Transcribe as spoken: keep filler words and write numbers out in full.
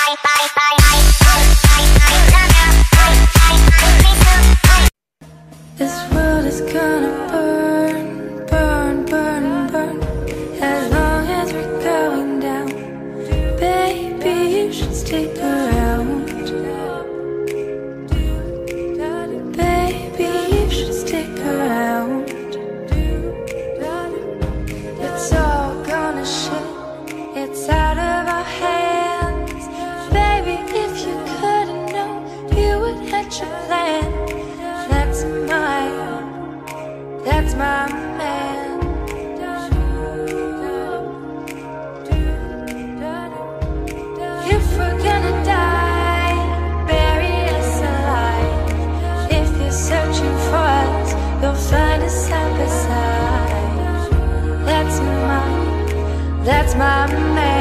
This world is gonna burn, burn, burn, burn, as long as we're going down. Baby, you should stick around. Baby, you should stick around. It's all gonna shit, it's out of our hands. Baby, if you couldn't know, you would hatch a plan. That's my, that's my man. If we're gonna die, bury us alive. If you're searching for us, you'll find us side by side. That's my, that's my man.